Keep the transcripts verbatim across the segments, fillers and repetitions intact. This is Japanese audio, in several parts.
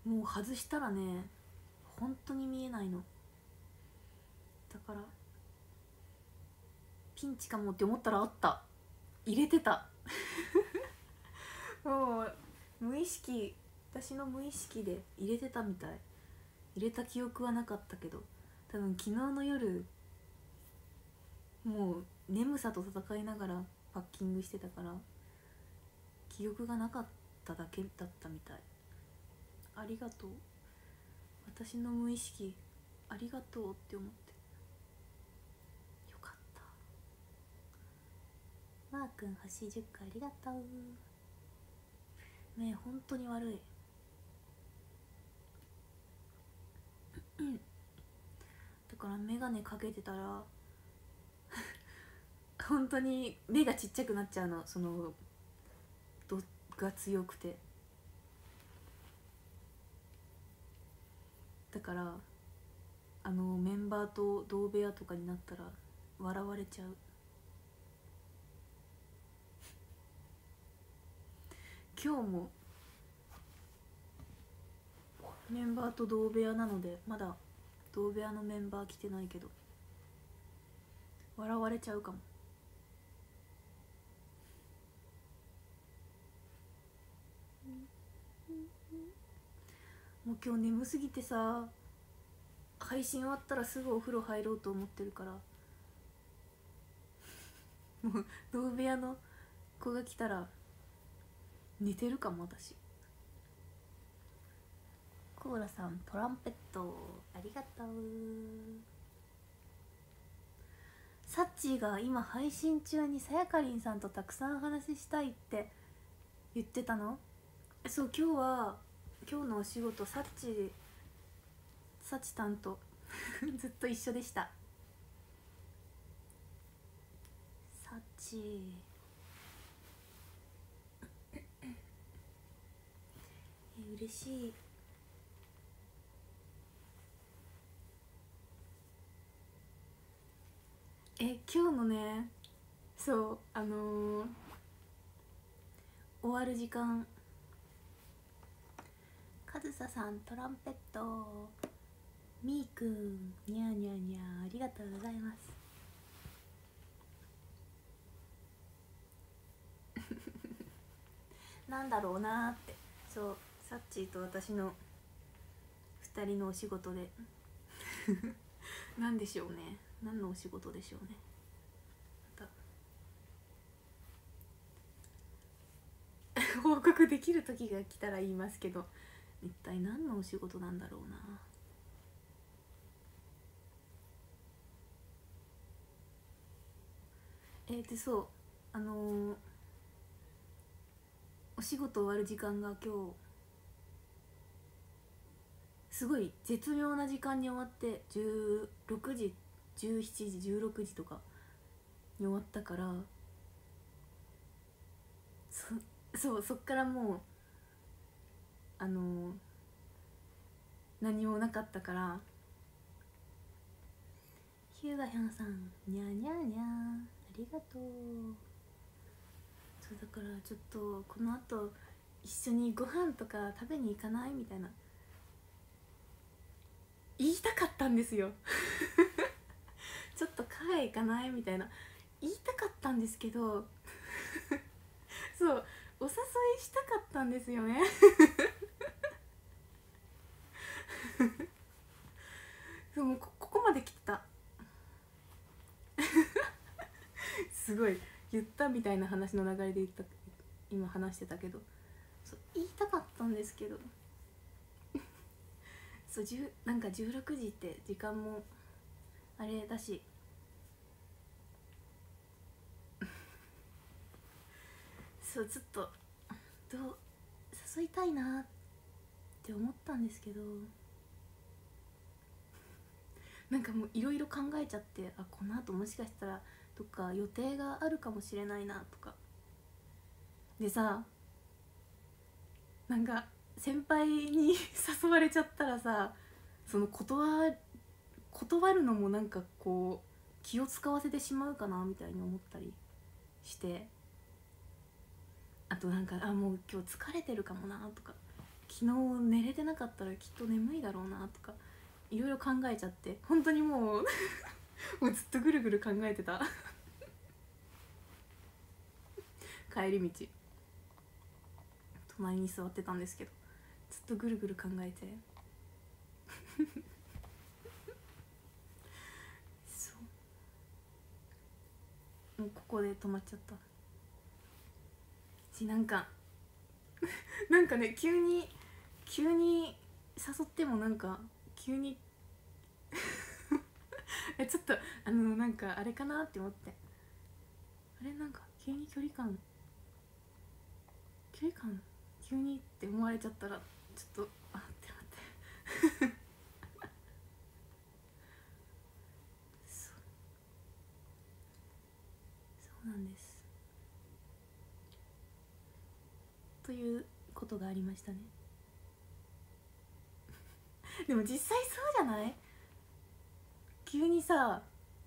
もう外したらね本当に見えないのだからピンチかもって思ったらあった、入れてたもう無意識、私の無意識で入れてたみたい。入れた記憶はなかったけど、多分昨日の夜もう眠さと戦いながらパッキングしてたから記憶がなかっただけだったみたい。ありがとう、私の無意識ありがとうって思って、よかった。マー君星じゅっかいありがとう。目本当に悪いだから眼鏡かけてたら本当に目がちっちゃくなっちゃうの、その度が強くて。だからあのメンバーと同部屋とかになったら笑われちゃう今日もメンバーと同部屋なので、まだ同部屋のメンバー来てないけど笑われちゃうかも。もう今日眠すぎてさ、配信終わったらすぐお風呂入ろうと思ってるからもう同部屋の子が来たら寝てるかも私。コーラさんトランペットありがとう。サッチーが今配信中にさやかりんさんとたくさん話したいって言ってたの。そう、今日は今日のお仕事サッチサチタンとずっと一緒でした。サチえ嬉しい。え今日のね、そうあのー、終わる時間、かずささんトランペット、みーくんにゃーにゃーにゃーありがとうございますなんだろうなーって。そうサッチーと私のふたりのお仕事でなんでしょうね、何のお仕事でしょうね。また報告できる時が来たら言いますけど、一体何のお仕事なんだろうな。えー、でそうあのー、お仕事終わる時間が今日すごい絶妙な時間に終わって、じゅうろくじじゅうしちじじゅうろくじとかに終わったから、そそうそっからもうあのー、何もなかったから。ヒューガヒャンさんにゃーにゃーにゃーありがとう。そうだからちょっとこのあと一緒にご飯とか食べに行かないみたいな言いたかったんですよちょっとカフェ行かないみたいな言いたかったんですけどそうお誘いしたかったんですよねそうもう こ, ここまで来てたすごい言ったみたいな話の流れで言った今話してたけど、そう言いたかったんですけどそうなんかじゅうろくじって時間もあれだしそうちょっとどう誘いたいなって思ったんですけど、なんかもういろいろ考えちゃって、あこのあともしかしたらどっか予定があるかもしれないなとかでさ、なんか先輩に誘われちゃったらさ、その断断るのもなんかこう気を使わせてしまうかなみたいに思ったりして、あとなんかあもう今日疲れてるかもなとか昨日寝れてなかったらきっと眠いだろうなとかいろいろ考えちゃって、本当にもうもうずっとぐるぐる考えてた帰り道隣に座ってたんですけど、ずっとぐるぐる考えてそうもうここで止まっちゃったし、なんかなんかね、急に急に誘ってもなんか急にえちょっとあのなんかあれかなって思って、あれなんか急に距離感距離感急にって思われちゃったらちょっとあって待ってそうそうなんです、ということがありましたねでも実際そうじゃない？急にさ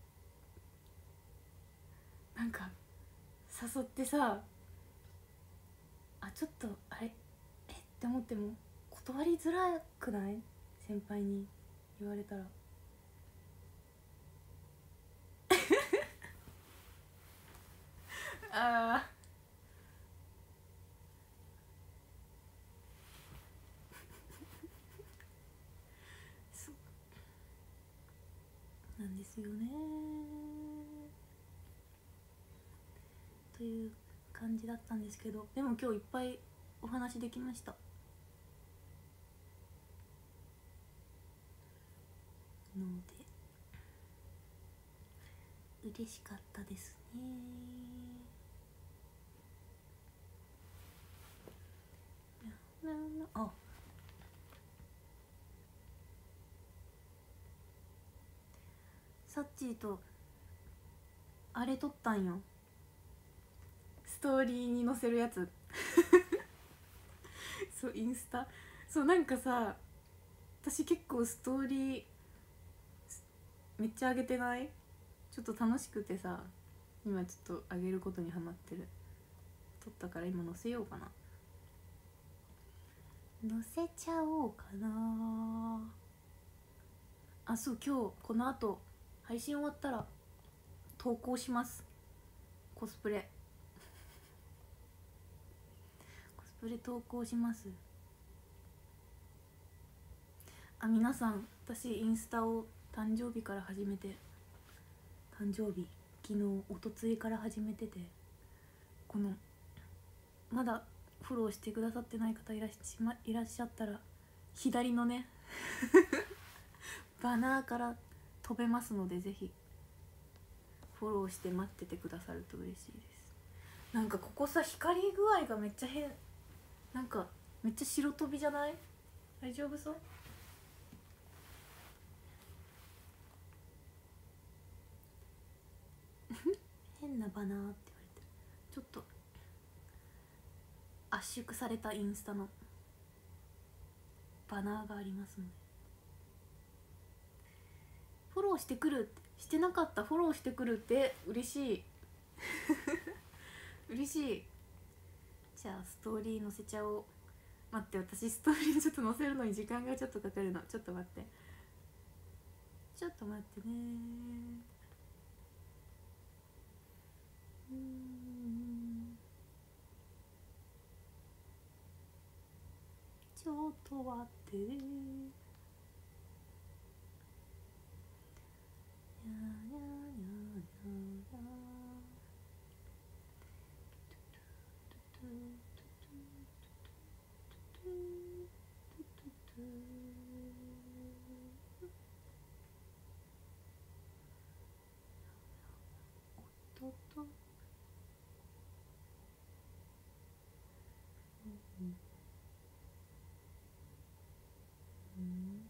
なんか誘ってさ、あちょっとあれえって思っても断りづらくない？先輩に言われたらああそうなんですよねという感じだったんですけど、でも今日いっぱいお話できましたので嬉しかったですね。あサッチーとあれ撮ったんよ、ストーリーに載せるやつそうインスタ、そうなんかさ私結構ストーリーめっちゃ上げてない？ちょっと楽しくてさ、今ちょっと上げることにハマってる。撮ったから今載せようかな、載せちゃおうかなあ。そう今日この後配信終わったら投稿します、コスプレコスプレ投稿します。あ皆さん、私インスタを誕生日から始めて、誕生日昨日おとついから始めてて、このまだフォローしてくださってない方いらっしゃ、ま、いらっしゃったら左のねバナーから飛べますので、ぜひフォローして待っててくださると嬉しいです。なんかここさ光具合がめっちゃ変、なんかめっちゃ白飛びじゃない？大丈夫そう？変なバナーって言われてる。ちょっと圧縮されたインスタのバナーがありますので、フォローしてくるって、してなかったフォローしてくるって嬉しい嬉しい。じゃあストーリー載せちゃおう。待って、私ストーリーちょっと載せるのに時間がちょっとかかるの。ちょっと待ってちょっと待ってねー。うーんちょっと待ってねー。にゃーにゃーにゃーにゃーにゃー。ととうんうん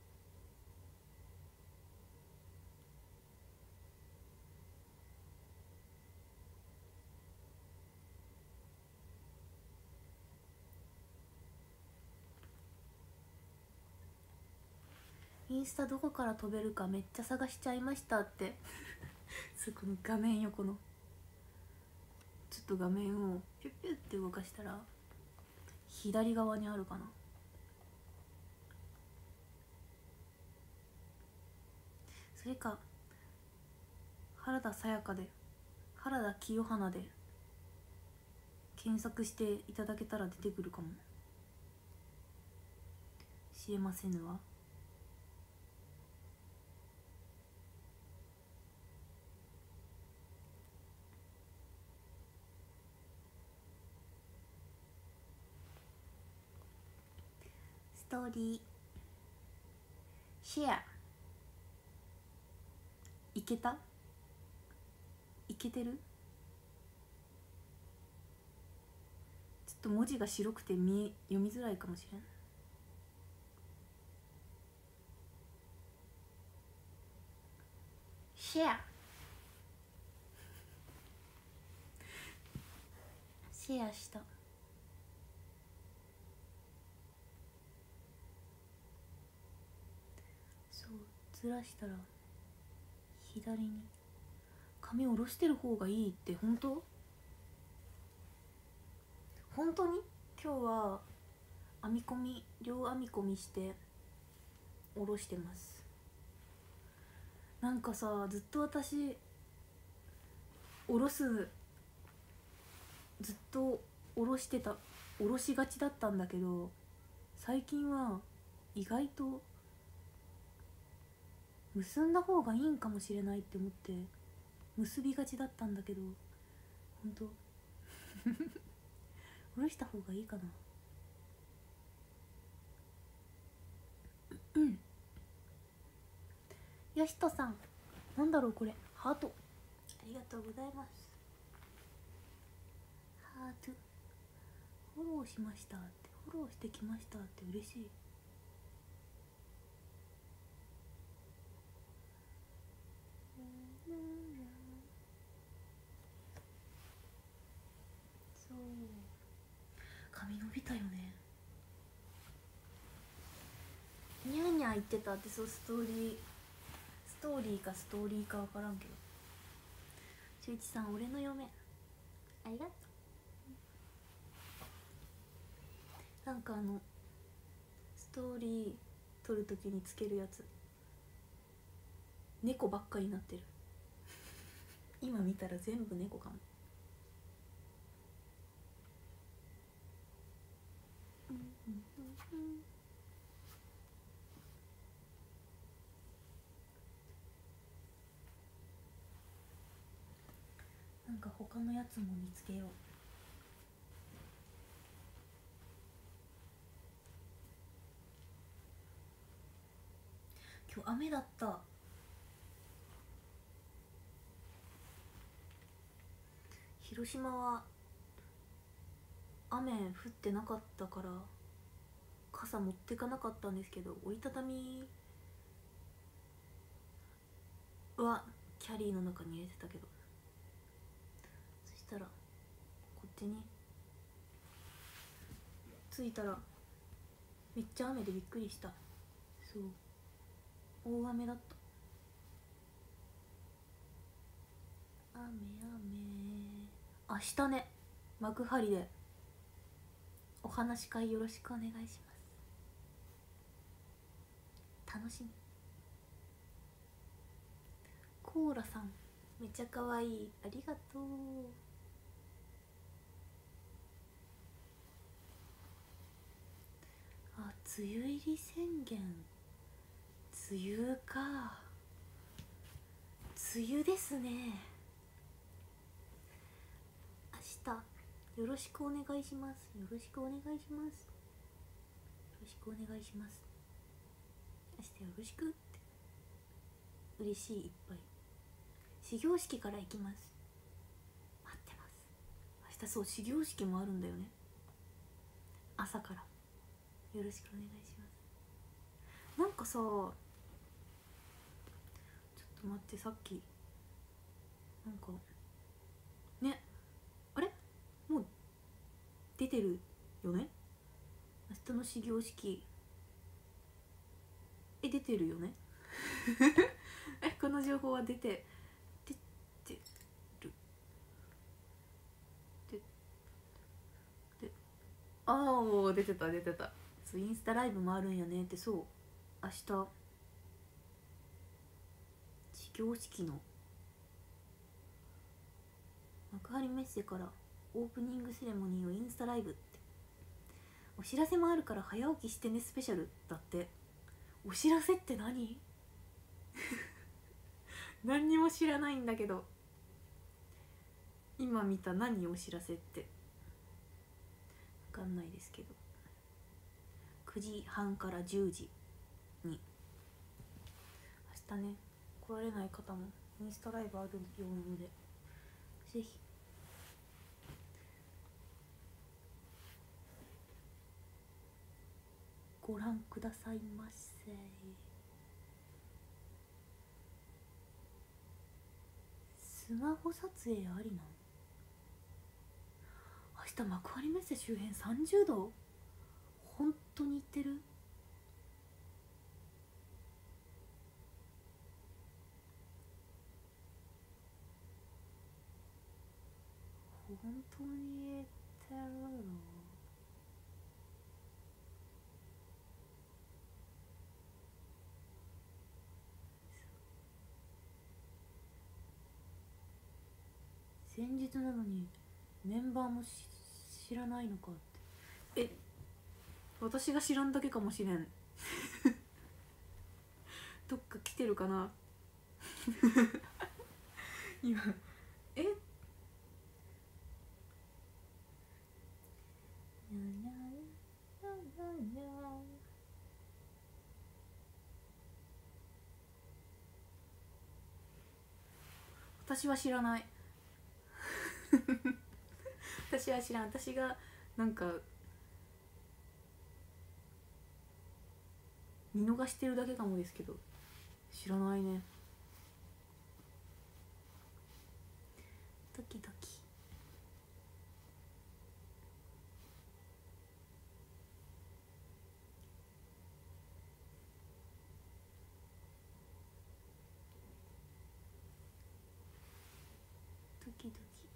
インスタどこから飛べるかめっちゃ探しちゃいましたってそこの画面横のちょっと画面をピュッピュッって動かしたら左側にあるかな。 れか原田さやかで原田清花で検索していただけたら出てくるかもしれませぬわ。ストーリーシェアいけたいけてる。ちょっと文字が白くて見読みづらいかもしれん。シェアシェアした。そうずらしたら左に髪下ろしてる方がいいって本当？本当に今日は編み込み両編み込みして下ろしてます。なんかさずっと私下ろすずっと下ろしてた下ろしがちだったんだけど最近は意外と結んだ方がいいんかもしれないって思って結びがちだったんだけど本当下ろした方がいいかな。うんよしとさんなんだろうこれハートありがとうございます。ハートフォローしましたってフォローしてきましたって嬉しい。そう髪伸びたよね。ニャーニャー言ってたってそうストーリーストーリーかストーリーか分からんけど。しゅういちさん俺の嫁ありがとう。なんかあのストーリー撮るときにつけるやつ猫ばっかりになってる今見たら全部猫かも。なんか他のやつも見つけよう。今日雨だった。広島は雨降ってなかったから傘持ってかなかったんですけど折りたたみはキャリーの中に入れてたけどそしたらこっちに着いたらめっちゃ雨でびっくりした。そう大雨だった。雨雨明日ね幕張でお話し会よろしくお願いします。楽しみ。コーラさんめっちゃかわいいありがとう。あ梅雨入り宣言梅雨か梅雨ですね。明日よろしくお願いします。よろしくお願いします。よろしくお願いします。明日よろしくって嬉しいいっぱい。始業式から行きます。待ってます。明日そう始業式もあるんだよね。朝からよろしくお願いします。なんかさちょっと待ってさっきなんかねあれもう出てるよね明日の始業式。え出てるよねえこの情報は出て出てるででああもう出てた出てた。そうインスタライブもあるんやねって。そう明日非公式の幕張メッセからオープニングセレモニーをインスタライブって、お知らせもあるから早起きしてねスペシャルだって。お知らせって何？何にも知らないんだけど。今見た何お知らせって分かんないですけど、くじはんからじゅうじに明日ね来られない方もインスタライブあるようなので、ぜひご覧くださいませ。スマホ撮影ありな。明日幕張メッセ周辺さんじゅうど。本当に言ってる？本当に言ってるの？先日なのにメンバーも知らないのかって。え、私が知らんだけかもしれん。どっか来てるかな。今え私は知らない。私は知らん。私がなんか見逃してるだけかもですけど、知らないね。ドキドキ。ドキドキ。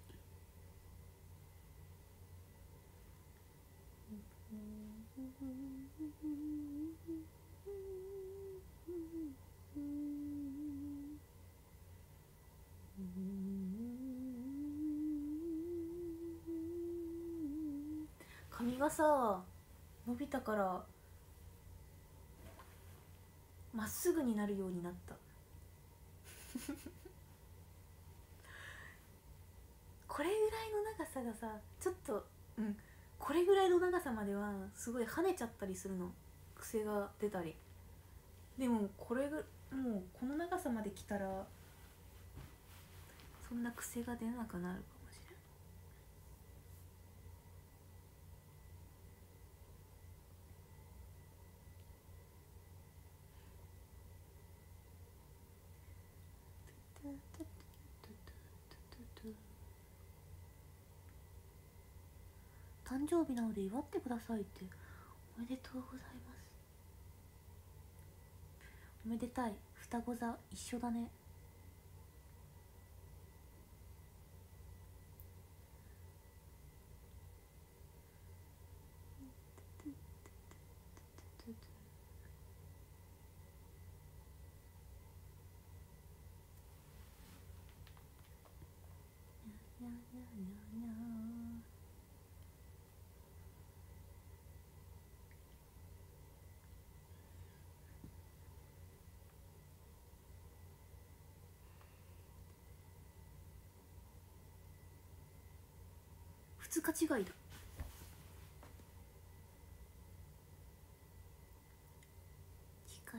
髪がさ伸びたからまっすぐになるようになった。これぐらいの長さがさちょっと、うん、これぐらいの長さまではすごい跳ねちゃったりするの、癖が出たり。でもこれぐもうこの長さまで来たらそんな癖が出なくなるかもしれない。誕生日なので祝ってくださいって。おめでとうございます。おめでたい。双子座一緒だね。にゃにゃにゃにゃ。ふつか違いだ。近い。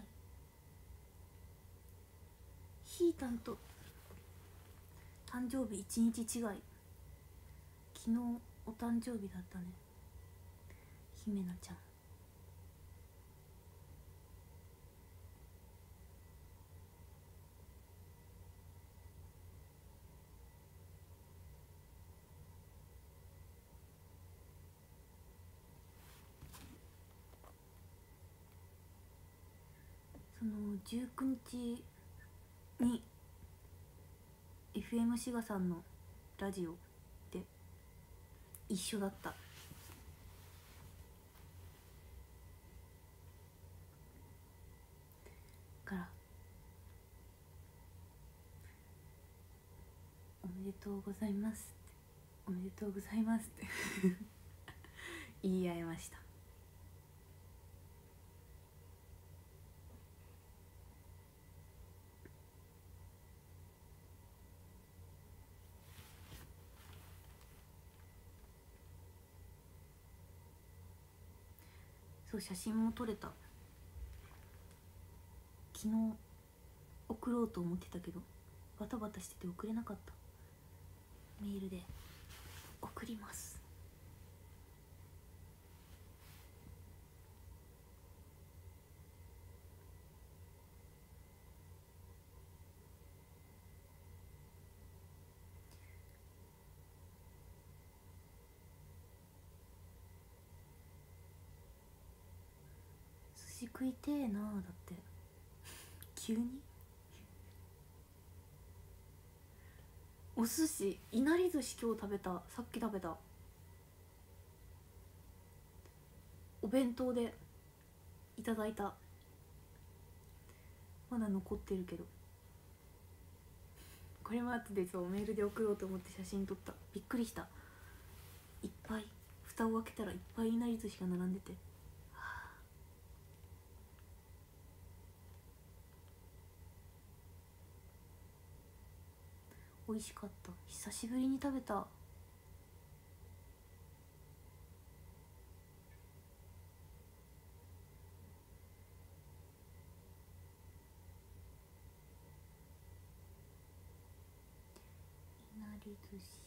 ひーたんと誕生日いちにち違い。昨日お誕生日だったね、姫菜ちゃん。そのじゅうくにちに エフエム 滋賀さんのラジオで一緒だったからとうございますっておめでとうございますって言い合いました。そう、写真も撮れた。昨日送ろうと思ってたけどバタバタしてて送れなかった。メールで送ります。寿司食いてえな。だって急にお寿司、いなり寿司今日食べた。さっき食べた。お弁当でいただいた。まだ残ってるけど、これも後でそうメールで送ろうと思って写真撮った。びっくりした。いっぱい蓋を開けたらいっぱいいなり寿司が並んでて、はあ、美味しかった。久しぶりに食べた。いなり寿司、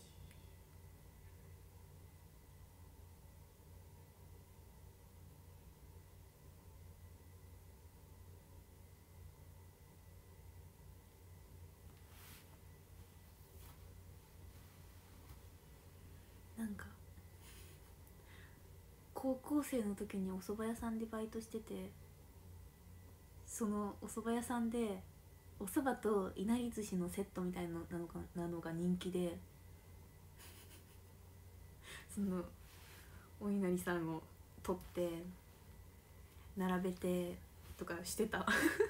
なんか高校生の時にお蕎麦屋さんでバイトしてて、そのお蕎麦屋さんでお蕎麦といなり寿司のセットみたいなのなのかなのが人気で、そのお稲荷さんを取って並べてとかしてた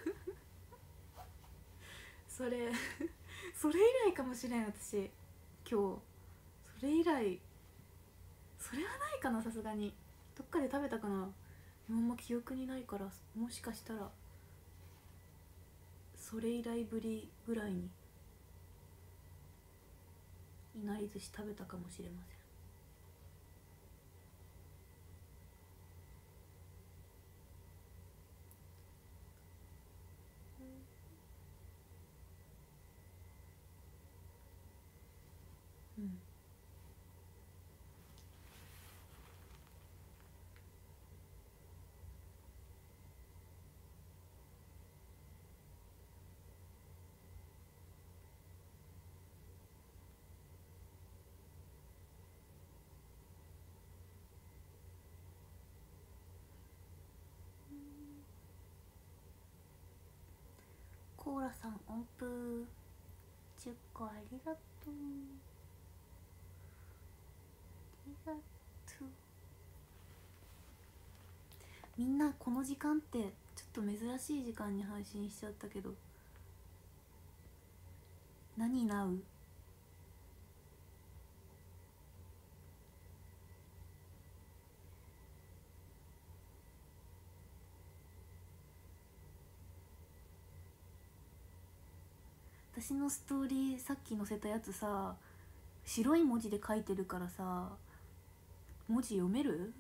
それそれ以来かもしれん。私今日それ以来、それはないかな、さすがにどっかで食べたかな。あんま記憶にないから、もしかしたらそれ以来ぶりぐらいにいなり寿司食べたかもしれません。うん、コーラさん音符じゅっこありがとう。ありがとう。みんなこの時間ってちょっと珍しい時間に配信しちゃったけど、何なう？私のストーリーさっき載せたやつさ、白い文字で書いてるからさ、文字読める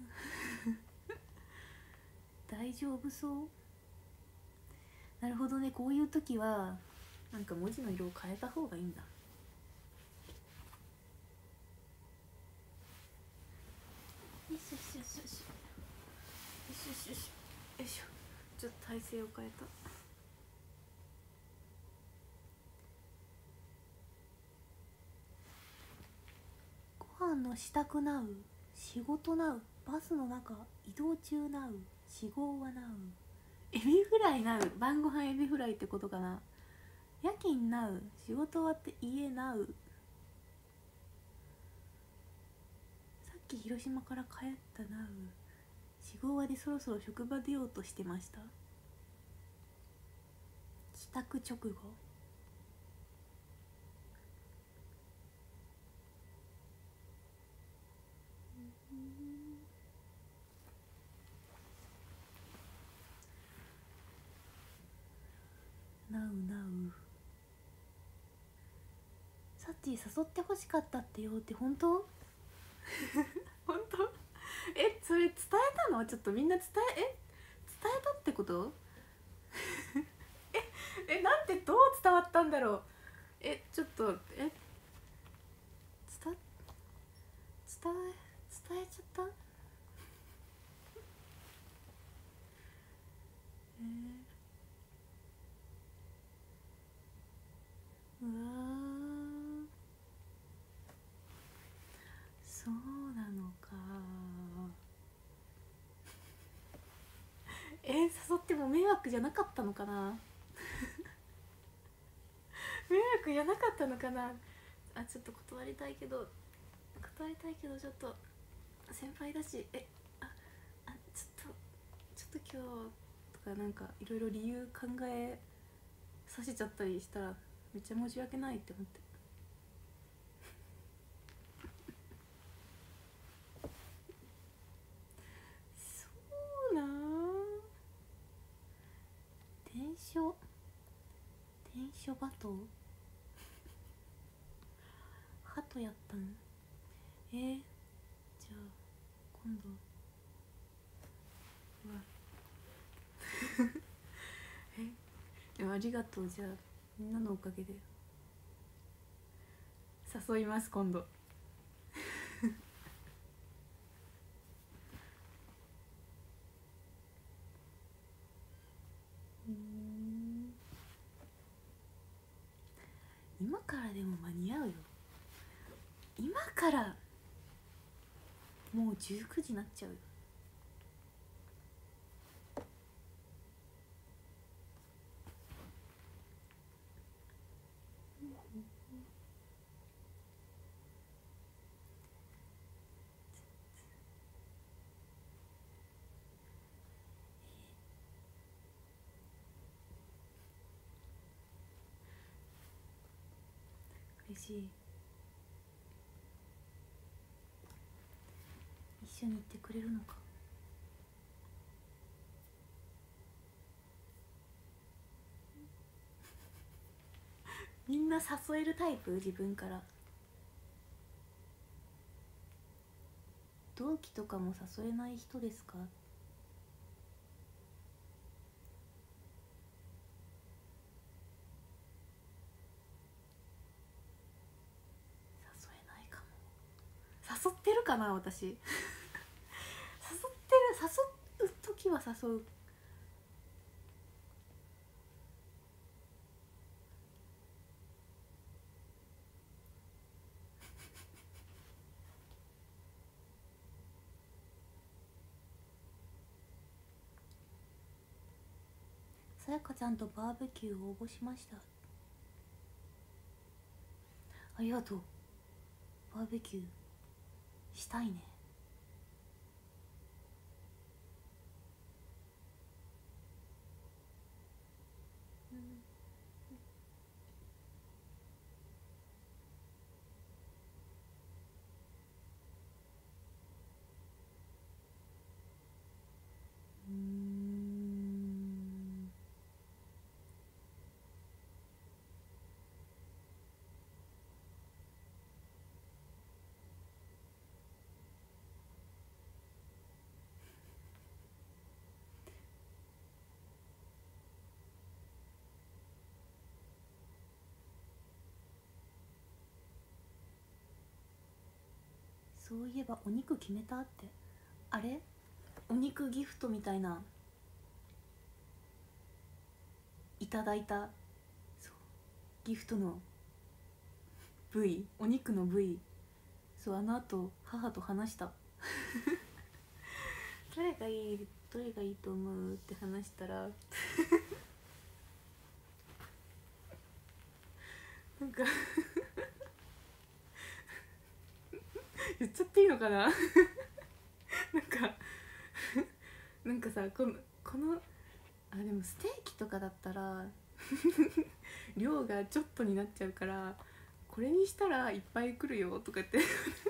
大丈夫そう？なるほどね。こういう時はなんか文字の色を変えた方がいいんだ。よしよしよしよしよしよしよしよいしょ。ちょっと体勢を変えた。ご飯の支度なう、仕事なう、バスの中、移動中なう、死亡はなう、エビフライなう、晩ご飯エビフライってことかな。夜勤なう、仕事終わって家なう、さっき広島から帰ったなう、仕事終わりそろそろ職場出ようとしてました。帰宅直後、 サッチー誘ってほしかったってよって本当本当え、それ伝えたの？ちょっとみんな伝ええ伝えたってことええ、なんてどう伝わったんだろう。え、ちょっとえ伝伝え伝えちゃった。えー、うわそうなのか。えー、誘っても迷惑じゃなかったのかな迷惑じゃなかったのかな。あ、ちょっと断りたいけど断りたいけどちょっと先輩だし、えああちょっとちょっと今日とかなんかいろいろ理由考えさせちゃったりしたらめっちゃ申し訳ないって思って。そうな転書転書バトハトやったん。えー、じゃあ今度うわえでもありがとう。じゃあみんなのおかげで誘います今度うん今からでも間に合うよ。今からもうじゅうくじになっちゃうよ。嬉しい。一緒に行ってくれるのか。みんな誘えるタイプ？自分から。同期とかも誘えない人ですか？誘えないかも。誘ってるかな私誘ってる。誘う時は誘う。さやかちゃんとバーベキュー応募しました。ありがとう。バーベキューしたいね。うん。そういえばお肉決めたって。あれお肉ギフトみたいないただいた。そうギフトの部位、お肉の部位。そうあのあと母と話したどれがいいどれがいいと思うって話したらなんか言っちゃっていいのかななんかなんかさこのこのあでもステーキとかだったら量がちょっとになっちゃうからこれにしたらいっぱい来るよとかって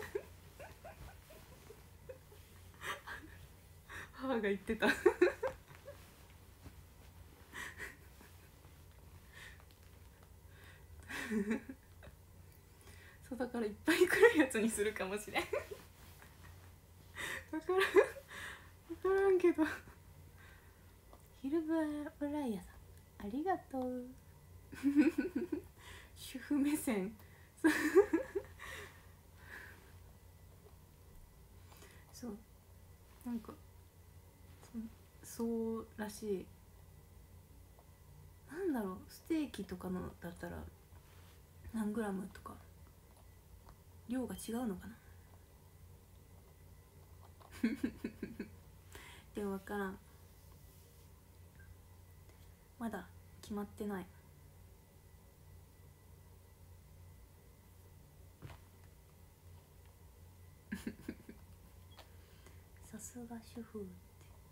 母が言ってたからいっぱい来るやつにするかもしれん分からん分からんけどヒルブライヤさんありがとう主婦目線そうなんかそそうらしい。なんだろう、ステーキとかのだったら何グラムとか量が違うのかなでも分からん、まだ決まってないさすが主婦って。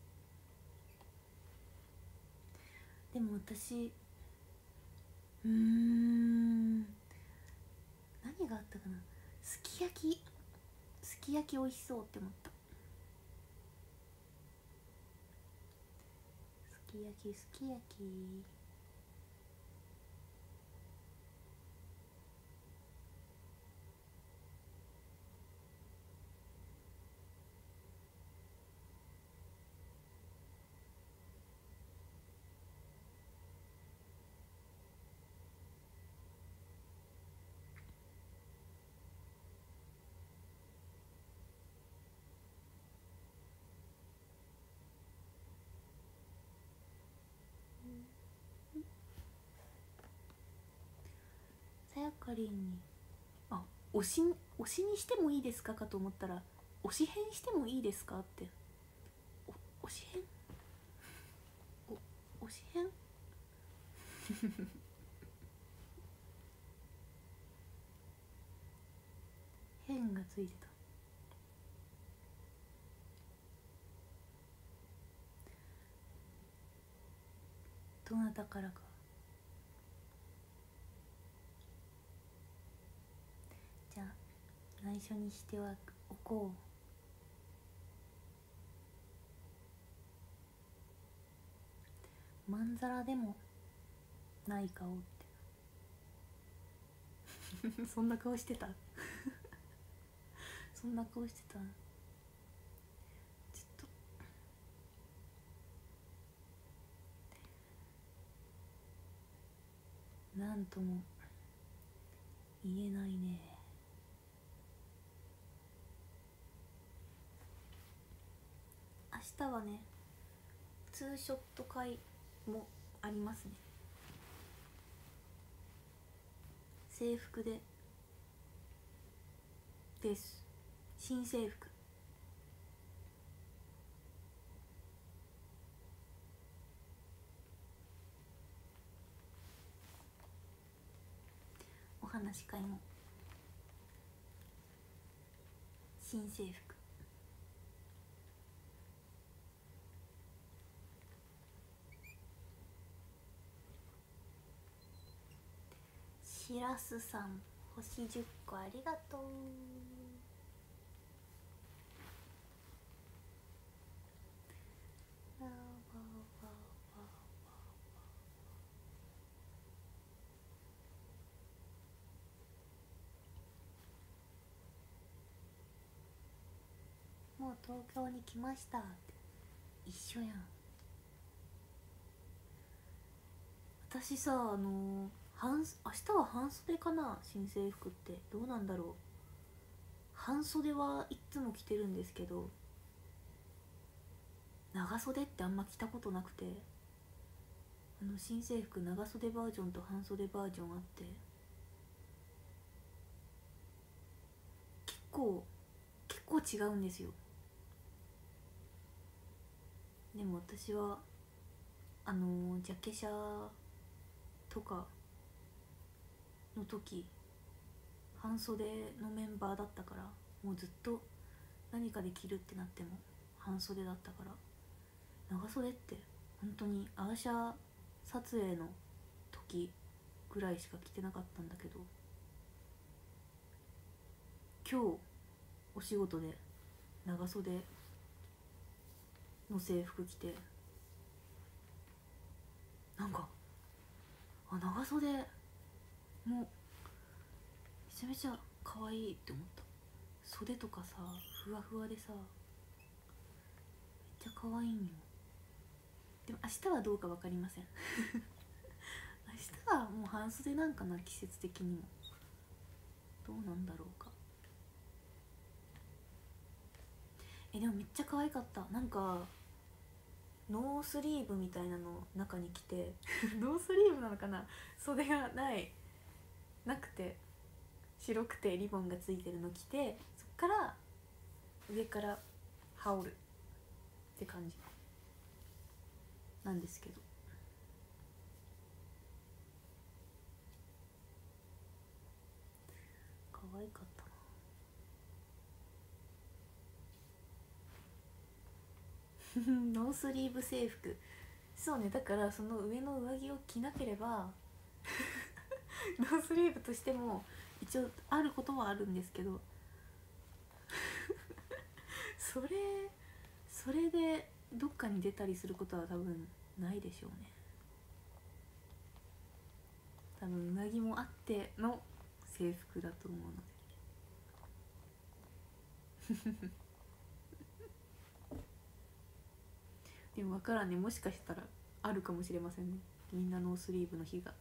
でも私うーん何があったかな、すき焼きすき焼き美味しそうって思った。すき焼きすき焼きさやかりんにあ推し推しにしてもいいですかかと思ったら推し変してもいいですかって。お推し変お推し変変がついてた。どなたからか。じゃあ内緒にしてはおこう。まんざらでもない顔ってそんな顔してたそんな顔してた。ちょっとなんとも言えないね。明日はねツーショット会もありますね。制服でです。新制服。お話し会も新制服。しらすさん星じゅっこありがとう。もう東京に来ましたって。一緒やん。私さあの半明日は半袖かな。新制服ってどうなんだろう。半袖はいつも着てるんですけど長袖ってあんま着たことなくて、あの新制服長袖バージョンと半袖バージョンあって結構結構違うんですよ。でも私はあのジャケ写とかの時半袖のメンバーだったから、もうずっと何かで着るってなっても半袖だったから、長袖って本当にアーシャ撮影の時ぐらいしか着てなかったんだけど、今日お仕事で長袖の制服着て、なんかあ長袖もめちゃめちゃ可愛いって思った。袖とかさふわふわでさめっちゃ可愛いんよ。でも明日はどうか分かりません明日はもう半袖なんかな、季節的にも。どうなんだろうか。えでもめっちゃ可愛かった。なんかノースリーブみたいなの中に着てノースリーブなのかな、袖がないなくて白くてリボンがついてるの着て、そっから上から羽織るって感じなんですけど、可愛かったなノースリーブ制服。そうね、だからその上の上着を着なければノースリーブとしても一応あることはあるんですけどそれそれでどっかに出たりすることは多分ないでしょうね。多分上着もあっての制服だと思うのででも分からんね、もしかしたらあるかもしれませんね、みんなノースリーブの日が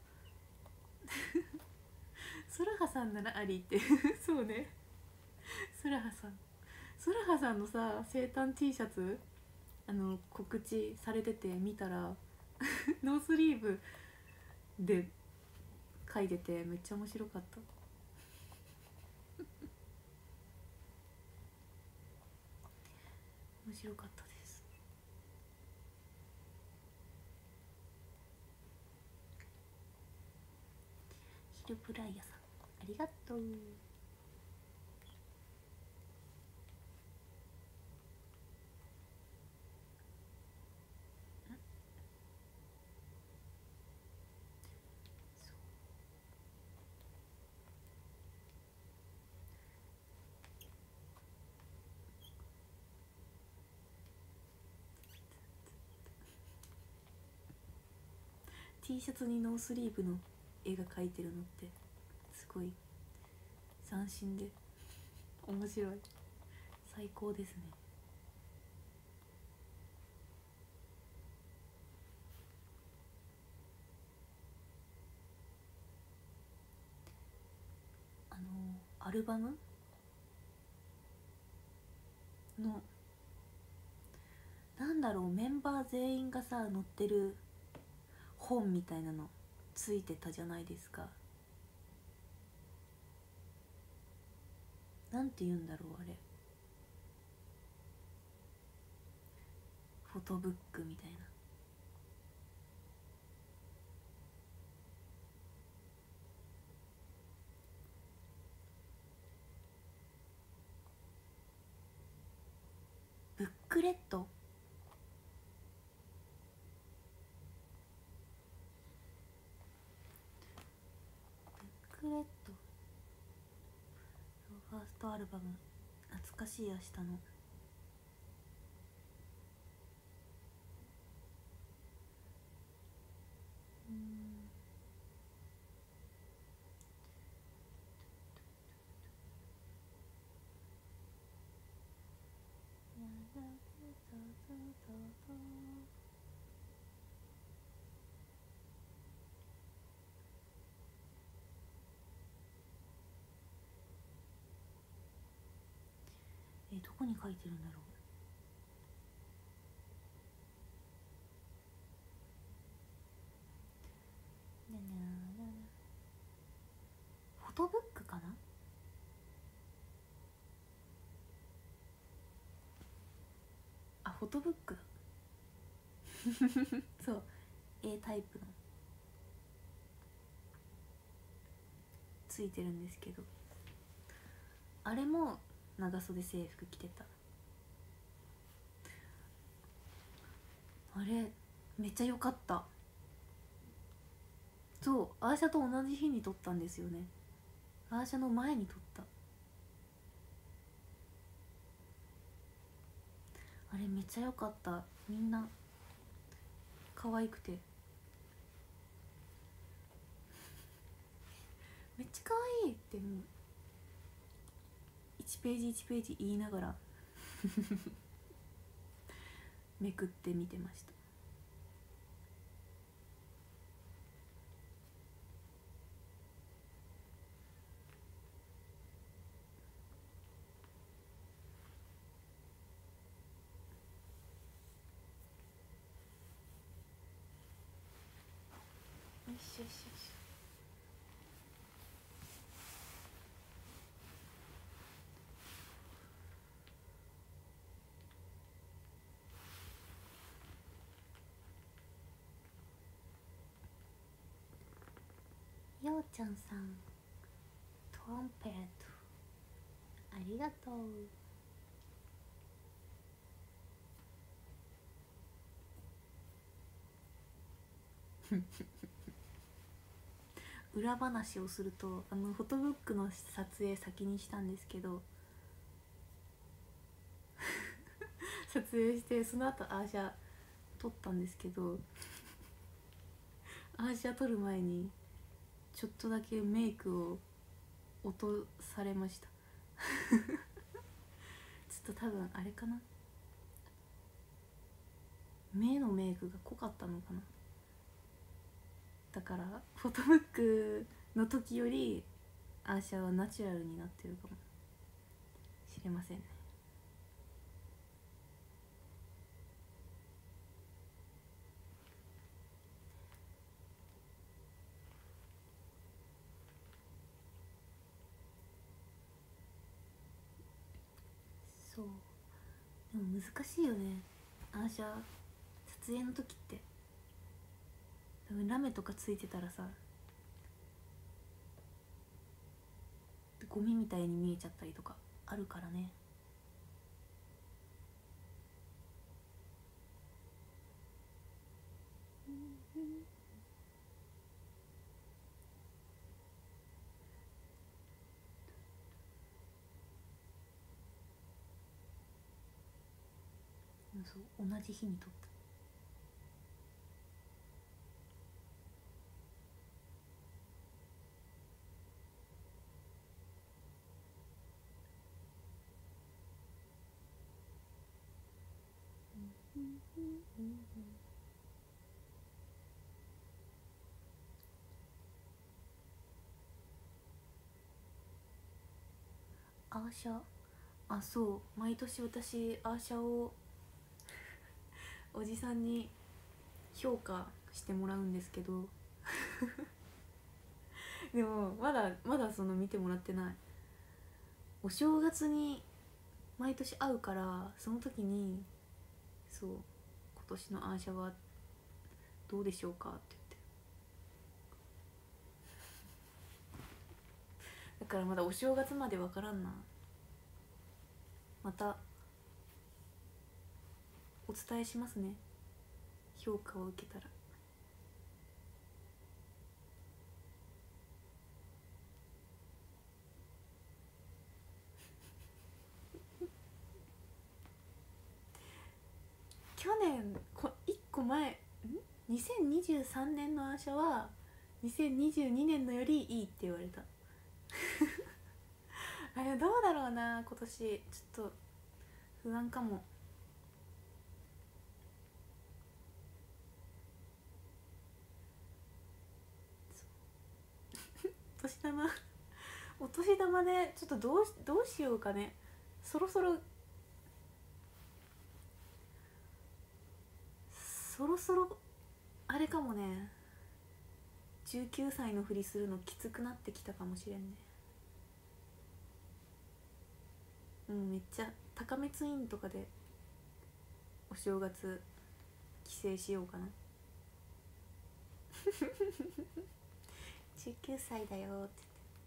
ソラハさんならありってそうね、ソラハさんソラハさんのさ生誕 T シャツあの告知されてて見たらノースリーブで書いててめっちゃ面白かった面白かったです。ヒルプライヤさんありがとう。T シャツにノースリーブの絵が描いてるのってすごい斬新で面白い、最高ですね。あのアルバムのなんだろう、メンバー全員がさ載ってる本みたいなのついてたじゃないですか。なんて言うんだろうあれ、フォトブックみたいな。ブックレット、ブックレットファーストアルバム、懐かしい明日の。うんえどこに書いてるんだろう。ねねねフォトブックかな。あフォトブックだそう A タイプのついてるんですけど、あれも長袖制服着てた。あれめっちゃ良かった。そうアーシャと同じ日に撮ったんですよね。アーシャの前に撮った。あれめっちゃ良かった。みんな可愛くてめっちゃ可愛いってもうちページいちページ言いながらめくって見てました。よしよしよし。ようちゃんさん、トランペットありがとう。裏話をすると、あのフォトブックの撮影先にしたんですけど撮影してその後アーシャ撮ったんですけどアーシャ撮る前にちょっとだけメイクを落とされましたちょっと多分あれかな、目のメイクが濃かったのかな。だからフォトブックの時よりアーシャはナチュラルになってるかもしれませんね。そうでも難しいよね、アーシャ撮影の時って。多分ラメとかついてたらさゴミみたいに見えちゃったりとかあるからね。そう同じ日に撮った。アーシャ、あ、そう毎年私アーシャをおじさんに評価してもらうんですけどでもまだまだその見てもらってない。お正月に毎年会うからその時にそう今年のアーシャはどうでしょうかって言って、だからまだお正月までわからんな。またお伝えしますね、評価を受けたら。去年こいっこまえんにせんにじゅうさんねんのアーシャはにせんにじゅうにねんのよりいいって言われたあれどうだろうな、今年ちょっと不安かも。お年玉お年玉でちょっとどうしどうしようかね。そろそろそろそろあれかもね、じゅうきゅうさいのふりするのきつくなってきたかもしれんね。うんめっちゃ高めツインとかでお正月帰省しようかなじゅうきゅうさいだよって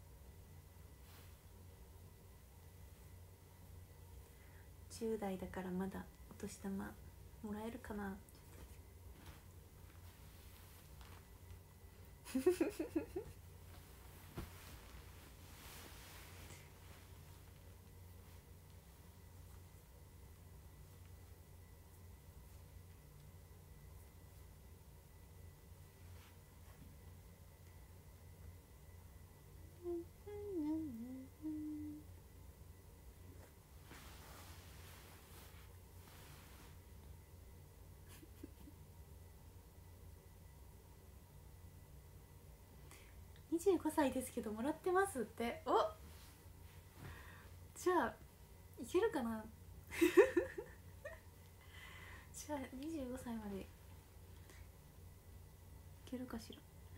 じゅう代だからまだお年玉もらえるかなにじゅうごさいですけどもらってますって。お、じゃあいけるかなじゃあにじゅうごさいまでいけるかしら。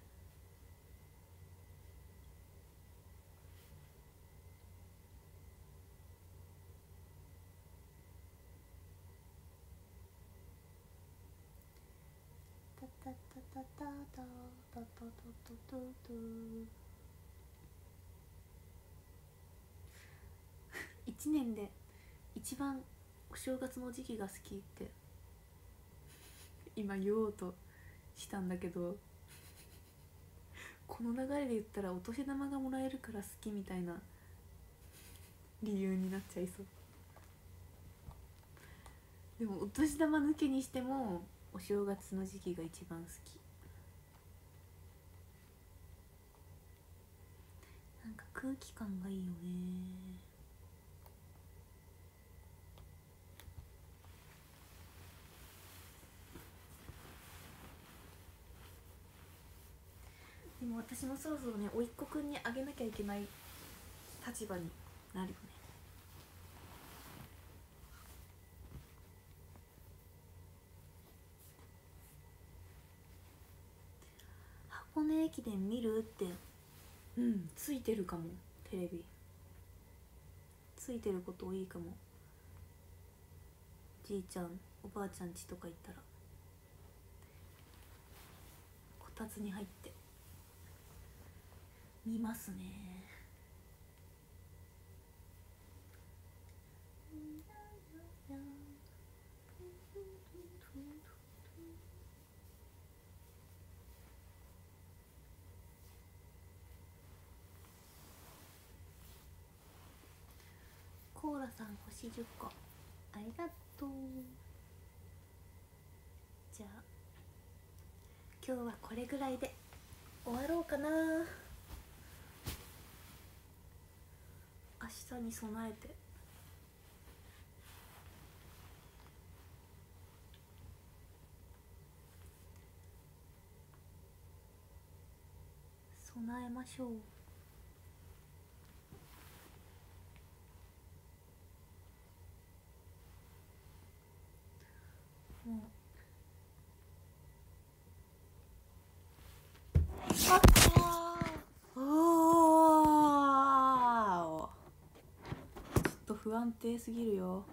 タタタタタタタタタタタタ一年で一番お正月の時期が好きって今言おうとしたんだけど、この流れで言ったらお年玉がもらえるから好きみたいな理由になっちゃいそう。でもお年玉抜けにしてもお正月の時期が一番好き。なんか空気感がいいよね。でも私もそろそろね甥っ子くんにあげなきゃいけない立場になるよね。箱根駅伝見るって、うんついてるかも。テレビついてること多いかも。じいちゃんおばあちゃん家とか行ったらこたつに入って見ますね。コーラさん星じゅっこありがとう。じゃあ今日はこれぐらいで終わろうかな。明日に備えて備えましょう。もうあっあーちょっと不安定すぎるよ。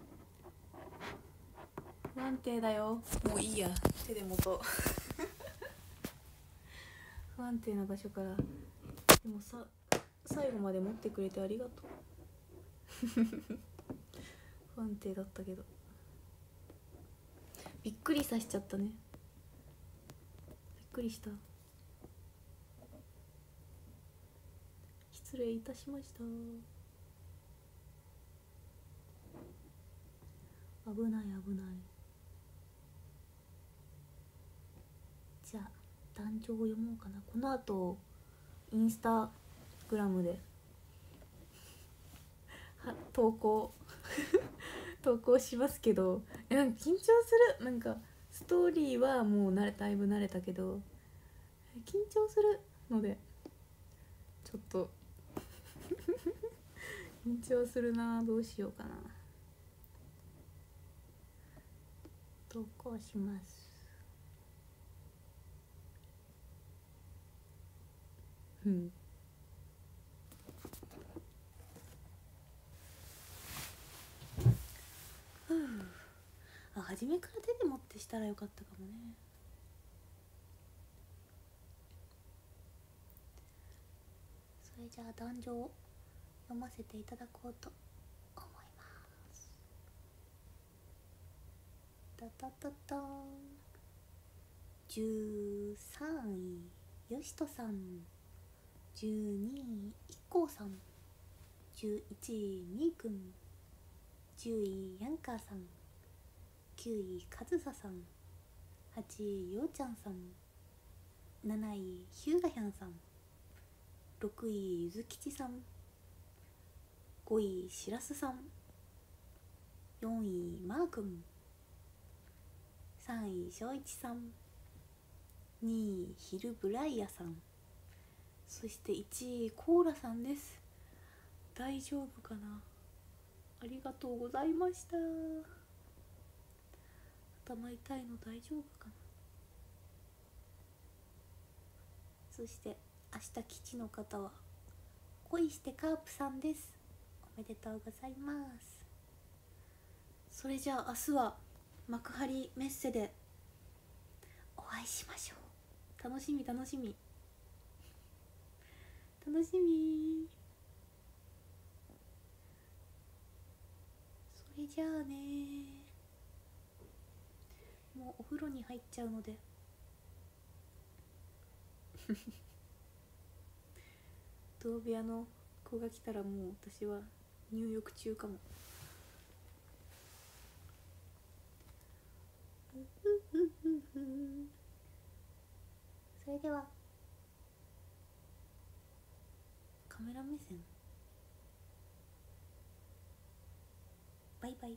不安定だよ。もういいや、手で持とう不安定な場所から。でもさ最後まで持ってくれてありがとう不安定だったけどびっくりさしちゃったね。びっくりした。失礼いたしました。危ない危ない。じゃあ壇上を読もうかな。この後インスタグラムでは投稿投稿しますけど、なんか緊張する。なんかストーリーはもう慣れだいぶ慣れたけど緊張するのでちょっと緊張するな。どうしようかな。投稿します。うんあ、初めから手で持ってしたらよかったかもね。それじゃあ壇上を読ませていただこうと思います。タタタタン。じゅうさんいよしとさん、じゅうにいいっこうさん、じゅういちいみーくん、じゅういヤンカーさん、きゅういかずささん、はちいようちゃんさん、なないヒューガヒャンさん、ろくいゆずきちさん、ごいしらすさん、よんいマーくん、さんいしょういちさん、にいヒルブライヤさん、 そしていちいコーラさんです。大丈夫かな。ありがとうございました。頭痛いの大丈夫かな。そして明日吉の方は恋してカープさんです。おめでとうございます。それじゃあ明日は幕張メッセでお会いしましょう。楽しみ楽しみ楽しみ。それじゃあね、もうお風呂に入っちゃうので同部屋の子が来たらもう私は入浴中かも。それではカメラ目線バイバイ。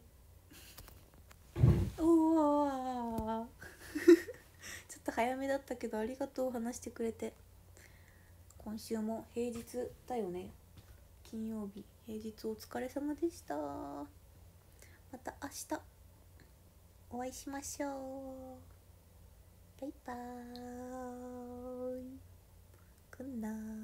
おおちょっと早めだったけどありがとう、話してくれて。今週も平日だよね。金曜日平日お疲れ様でした。また明日お会いしましょう。バイバーイ。くんなー。